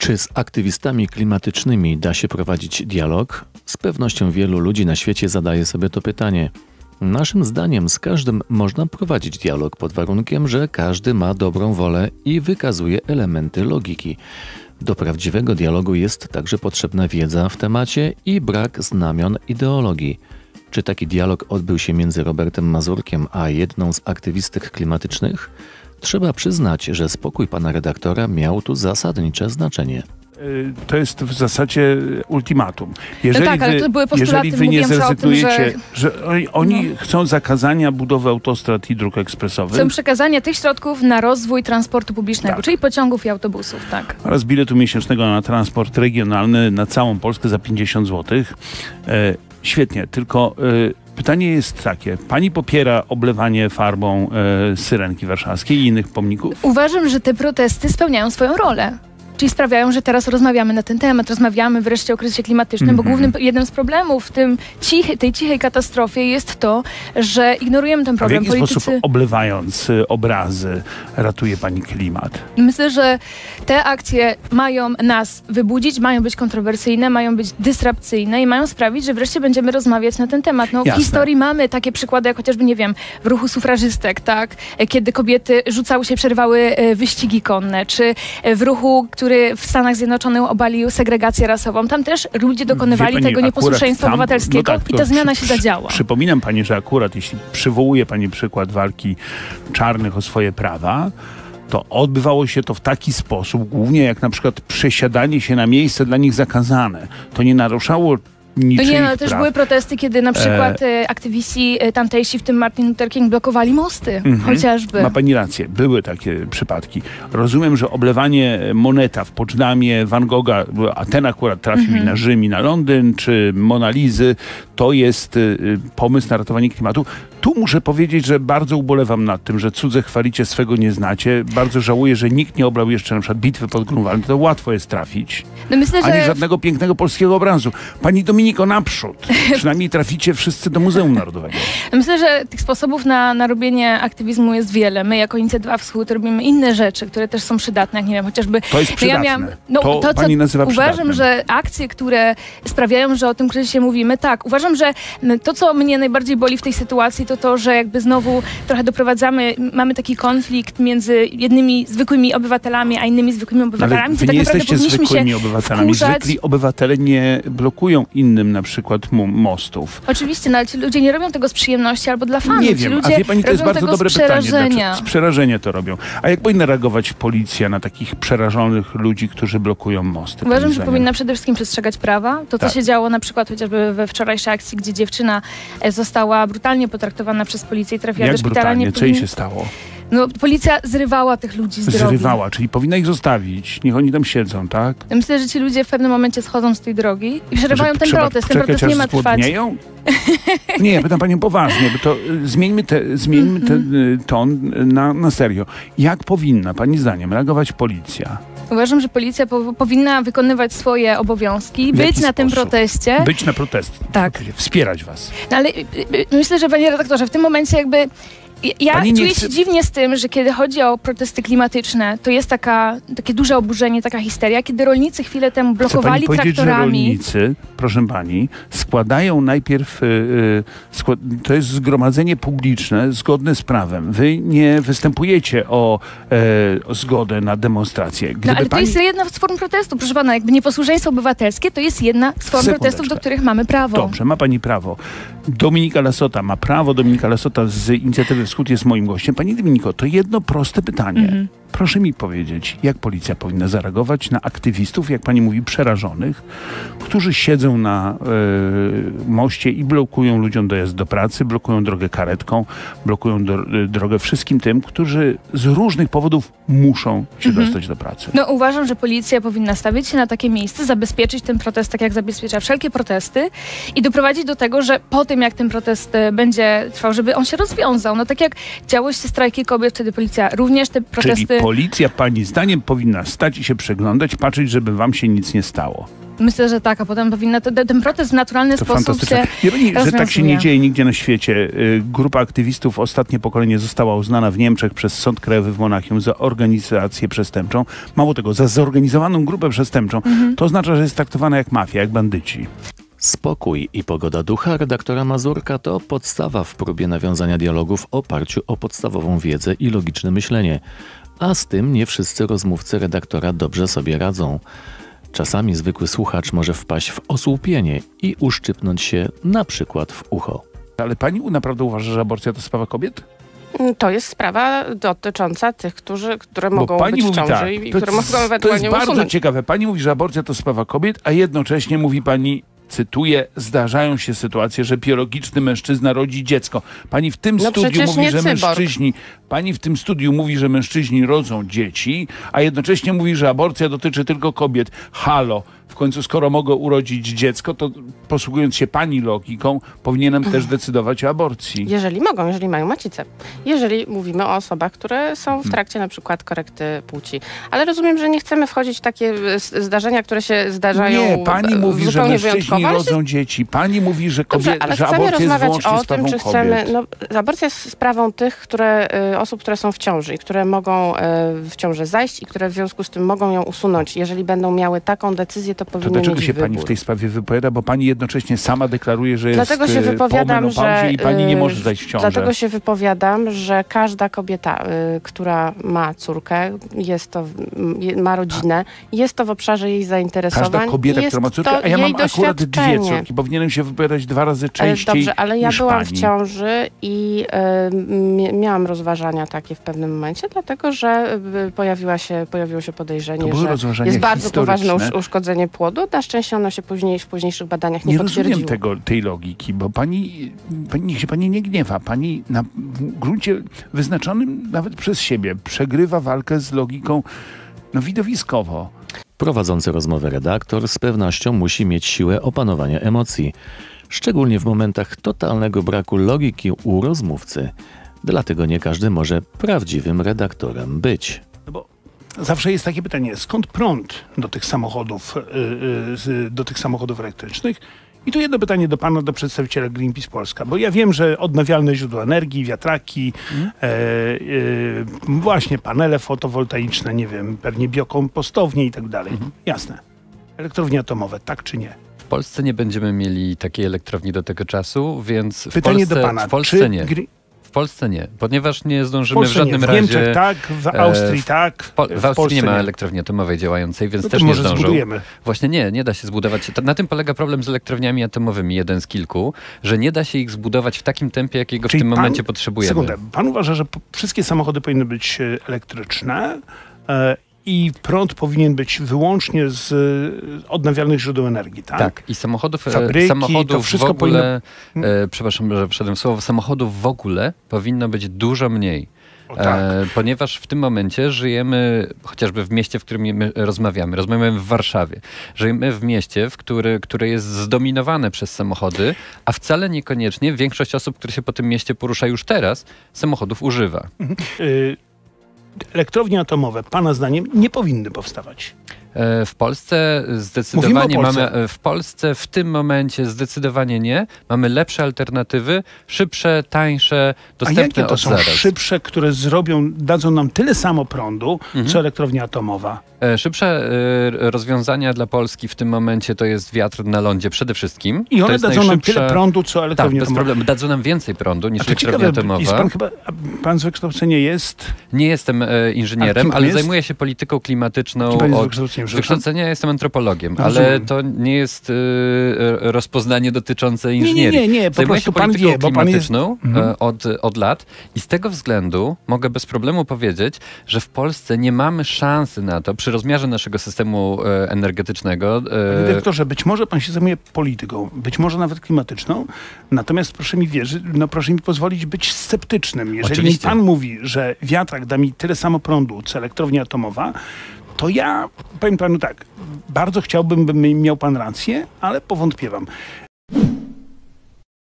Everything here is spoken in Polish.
Czy z aktywistami klimatycznymi da się prowadzić dialog? Z pewnością wielu ludzi na świecie zadaje sobie to pytanie. Naszym zdaniem z każdym można prowadzić dialog pod warunkiem, że każdy ma dobrą wolę i wykazuje elementy logiki. Do prawdziwego dialogu jest także potrzebna wiedza w temacie i brak znamion ideologii. Czy taki dialog odbył się między Robertem Mazurkiem a jedną z aktywistek klimatycznych? Trzeba przyznać, że spokój pana redaktora miał tu zasadnicze znaczenie. To jest w zasadzie ultimatum. Jeżeli, no tak, ale to były postulaty, jeżeli wy nie zrezygnujecie, tym, że oni chcą zakazania budowy autostrad i dróg ekspresowych. Chcą przekazania tych środków na rozwój transportu publicznego, czyli pociągów i autobusów, tak. Oraz biletu miesięcznego na transport regionalny na całą Polskę za 50 zł. Świetnie, tylko pytanie jest takie. Pani popiera oblewanie farbą Syrenki Warszawskiej i innych pomników? Uważam, że te protesty spełniają swoją rolę. Czyli sprawiają, że teraz rozmawiamy na ten temat, rozmawiamy wreszcie o kryzysie klimatycznym, bo jednym z problemów w tej cichej katastrofie jest to, że ignorujemy ten problem. A w jaki sposób oblewając obrazy ratuje pani klimat? Myślę, że te akcje mają nas wybudzić, mają być kontrowersyjne, mają być dysrupcyjne i mają sprawić, że wreszcie będziemy rozmawiać na ten temat. No, w historii mamy takie przykłady, jak chociażby, nie wiem, w ruchu sufrażystek, tak? Kiedy kobiety rzucały się, przerwały wyścigi konne, czy w ruchu, który w Stanach Zjednoczonych obalił segregację rasową. Tam też ludzie dokonywali tego nieposłuszeństwa obywatelskiego i ta zmiana się zadziała. Przypominam pani, że akurat jeśli przywołuje pani przykład walki czarnych o swoje prawa, to odbywało się to w taki sposób, głównie jak na przykład przesiadanie się na miejsce dla nich zakazane. To nie naruszało ale też były protesty, kiedy na przykład aktywiści tamtejsi, w tym Martin Luther King, blokowali mosty, chociażby. Ma pani rację, były takie przypadki. Rozumiem, że oblewanie Moneta w Poczdamie, Van Gogha, a ten akurat trafił na Rzym i na Londyn, czy Mona Lizy, to jest pomysł na ratowanie klimatu. Tu muszę powiedzieć, że bardzo ubolewam nad tym, że cudze chwalicie, swego nie znacie. Bardzo żałuję, że nikt nie oblał jeszcze na przykład bitwy pod Grunwaldem. To łatwo jest trafić. No myślę, ani żadnego pięknego polskiego obrazu. Pani Dominiko, naprzód. Przynajmniej traficie wszyscy do Muzeum Narodowego. Myślę, że tych sposobów na robienie aktywizmu jest wiele. My jako Inicjatywa Wschód robimy inne rzeczy, które też są przydatne, jak nie wiem, chociażby... To jest przydatne. To pani nazywa uważam, przydatnym. że akcje, które sprawiają, że o tym kryzysie mówimy, tak. Uważam, że to, co mnie najbardziej boli w tej sytuacji, to że jakby znowu trochę mamy taki konflikt między jednymi zwykłymi obywatelami, a innymi zwykłymi obywatelami. Ale wy nie jesteście zwykłymi obywatelami. Zwykli obywatele nie blokują innym na przykład mostów. Oczywiście, ale ci ludzie nie robią tego z przyjemności albo dla fanów. Nie wiem, a wie pani, to jest bardzo dobre pytanie. Z przerażenia to robią. A jak powinna reagować policja na takich przerażonych ludzi, którzy blokują mosty? Uważam, że powinna przede wszystkim przestrzegać prawa. Co się działo na przykład chociażby we wczorajszej akcji, gdzie dziewczyna została brutalnie potraktowana przez policję i trafiła do szpitala. Brutalnie? Co jej się stało? No, policja zrywała tych ludzi z drogi. Zrywała, czyli powinna ich zostawić. Niech oni tam siedzą, tak? Myślę, że ci ludzie w pewnym momencie schodzą z tej drogi i przerywają ten protest. Ten protest nie ma trwać. Nie, ja pytam panią poważnie, bo to zmieńmy ten ton na serio. Jak powinna, pani zdaniem, reagować policja? Uważam, że policja powinna wykonywać swoje obowiązki, być na tym proteście. Być na protest. Tak. Wspierać was. No, ale myślę, że panie redaktorze, w tym momencie jakby ja czuję się dziwnie z tym, że kiedy chodzi o protesty klimatyczne, to jest takie duże oburzenie, taka histeria, kiedy rolnicy chwilę temu blokowali traktorami. Że rolnicy, proszę pani, składają najpierw, to jest zgromadzenie publiczne zgodne z prawem. Wy nie występujecie o zgodę na demonstrację. Ale to jest jedna z form protestu, proszę pana, jakby nieposłuszeństwo obywatelskie to jest jedna z form protestów, do których mamy prawo. Dobrze, ma pani prawo. Dominika Lasota ma prawo. Dominika Lasota z Inicjatywy Wschód jest moim gościem. Pani Dominiko, to jedno proste pytanie. Proszę mi powiedzieć, jak policja powinna zareagować na aktywistów, jak pani mówi, przerażonych, którzy siedzą na moście i blokują ludziom dojazd do pracy, blokują drogę karetką, blokują drogę wszystkim tym, którzy z różnych powodów muszą się dostać do pracy. No uważam, że policja powinna stawić się na takie miejsce, zabezpieczyć ten protest tak jak zabezpiecza wszelkie protesty i doprowadzić do tego, że po tym jak ten protest będzie trwał, żeby on się rozwiązał. No tak jak działy się strajki kobiet, wtedy policja również te protesty... Czyli policja pani zdaniem powinna stać i się przeglądać, patrzeć, żeby wam się nic nie stało. Myślę, że tak, a potem powinna ten protest w naturalny sposób się że tak się nie dzieje nigdzie na świecie. Grupa aktywistów Ostatnie Pokolenie została uznana w Niemczech przez Sąd Krajowy w Monachium za organizację przestępczą. Mało tego, za zorganizowaną grupę przestępczą. To oznacza, że jest traktowana jak mafia, jak bandyci. Spokój i pogoda ducha redaktora Mazurka to podstawa w próbie nawiązania dialogu w oparciu o podstawową wiedzę i logiczne myślenie. A z tym nie wszyscy rozmówcy redaktora dobrze sobie radzą. Czasami zwykły słuchacz może wpaść w osłupienie i uszczypnąć się na przykład w ucho. Ale pani naprawdę uważa, że aborcja to sprawa kobiet? To jest sprawa dotycząca tych, które mogą być w ciąży i które mogą ewentualnie To jest bardzo usunąć. ciekawe. Pani mówi, że aborcja to sprawa kobiet, a jednocześnie mówi pani, cytuję, zdarzają się sytuacje, że biologiczny mężczyzna rodzi dziecko. Pani w tym studiu mówi, że pani w tym studiu mówi, że mężczyźni rodzą dzieci, a jednocześnie mówi, że aborcja dotyczy tylko kobiet. Halo, w końcu skoro mogę urodzić dziecko, to posługując się pani logiką, powinienem też decydować o aborcji. Jeżeli mogą, jeżeli mają macicę. Jeżeli mówimy o osobach, które są w trakcie na przykład korekty płci. Ale rozumiem, że nie chcemy wchodzić w takie zdarzenia, które się zdarzają. Nie, pani mówi, że mężczyźni rodzą dzieci. Pani mówi, że aborcja jest wyłącznie sprawą kobiet. Aborcja jest sprawą tych, osób, które są w ciąży i które mogą w ciążę zajść i które w związku z tym mogą ją usunąć. Jeżeli będą miały taką decyzję, to powinny mieć dlaczego się wybór. pani w tej sprawie wypowiada? Bo pani jednocześnie sama deklaruje, że jest Dlatego się wypowiadam, i pani nie może zajść w ciążę. Dlatego się wypowiadam, że każda kobieta, która ma córkę, ma rodzinę, jest to w obszarze jej zainteresowań. Każda kobieta, która ma córkę, a ja mam akurat 2 córki. Powinienem się wypowiadać 2 razy częściej. Dobrze, ale ja byłam pani. w ciąży i miałam rozważania takie w pewnym momencie, dlatego że pojawiło się podejrzenie, że jest bardzo poważne uszkodzenie płodu. Na szczęście ono się w późniejszych badaniach nie potwierdziło. Nie rozumiem tej logiki, bo niech się pani nie gniewa. Pani na gruncie wyznaczonym nawet przez siebie przegrywa walkę z logiką widowiskowo. Prowadzący rozmowę redaktor z pewnością musi mieć siłę opanowania emocji, szczególnie w momentach totalnego braku logiki u rozmówcy. Dlatego nie każdy może prawdziwym redaktorem być. Zawsze jest takie pytanie, skąd prąd do tych samochodów elektrycznych? I tu jedno pytanie do pana, do przedstawiciela Greenpeace Polska, bo ja wiem, że odnawialne źródła energii, wiatraki, właśnie panele fotowoltaiczne, nie wiem, pewnie biokompostownie i tak dalej. Jasne. Elektrownie atomowe, tak czy nie? W Polsce nie będziemy mieli takiej elektrowni do tego czasu, więc pytanie do pana, w Polsce nie. W Polsce nie, ponieważ nie zdążymy w żadnym razie... W Niemczech tak, w Austrii tak, w Austrii Polsce nie ma elektrowni atomowej działającej, więc też może nie zdążą. Zbudujemy. Właśnie nie da się zbudować. Na tym polega problem z elektrowniami atomowymi, jeden z kilku, że nie da się ich zbudować w takim tempie, jakiego w tym momencie potrzebujemy. Sekundę, pan uważa, że wszystkie samochody powinny być elektryczne i prąd powinien być wyłącznie z odnawialnych źródeł energii, tak? Tak, i samochodów to wszystko w ogóle, przepraszam, że wszedłem w słowo, samochodów w ogóle powinno być dużo mniej. Ponieważ w tym momencie żyjemy chociażby w mieście, w którym my rozmawiamy w Warszawie. Żyjemy w mieście, które jest zdominowane przez samochody, a wcale niekoniecznie większość osób, które się po tym mieście porusza już teraz, samochodów używa. Elektrownie atomowe, pana zdaniem, nie powinny powstawać. W Polsce zdecydowanie mamy, w Polsce w tym momencie zdecydowanie nie. Mamy lepsze alternatywy, szybsze, tańsze, dostępne od zaraz. A jakie to są szybsze, które dadzą nam tyle samo prądu, co elektrownia atomowa? Szybsze rozwiązania dla Polski w tym momencie to jest wiatr na lądzie przede wszystkim. I one dadzą nam tyle prądu, co elektrownia atomowa. Bez problemu. Dadzą nam więcej prądu niż elektrownia atomowa. Pan z wykształcenia jest? Nie jestem inżynierem, ale zajmuję się polityką klimatyczną. Z wykształcenia jestem antropologiem, ale to nie jest rozpoznanie dotyczące inżynierii. Nie, po zajmuję się polityką klimatyczną od lat i z tego względu mogę bez problemu powiedzieć, że w Polsce nie mamy szansy na to, przy rozmiarze naszego systemu energetycznego... Panie dyrektorze, być może pan się zajmuje polityką, być może nawet klimatyczną, natomiast proszę mi wierzyć, proszę mi pozwolić być sceptycznym. Jeżeli mi pan mówi, że wiatrak da mi tyle samo prądu, co elektrownia atomowa, to ja powiem panu tak, bardzo chciałbym, by miał pan rację, ale powątpiewam.